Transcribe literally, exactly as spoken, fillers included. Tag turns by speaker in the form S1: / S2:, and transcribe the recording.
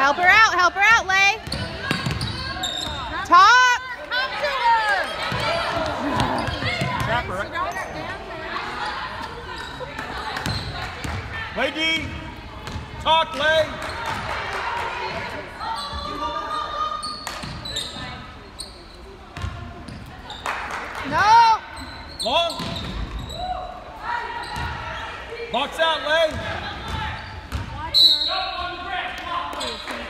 S1: Help her out, help her out, Lay. Talk.
S2: Talk to her.
S3: Trap her. Lay D. Talk, Lay.
S1: No.
S3: Long. Box out, Lay.
S2: Watch her.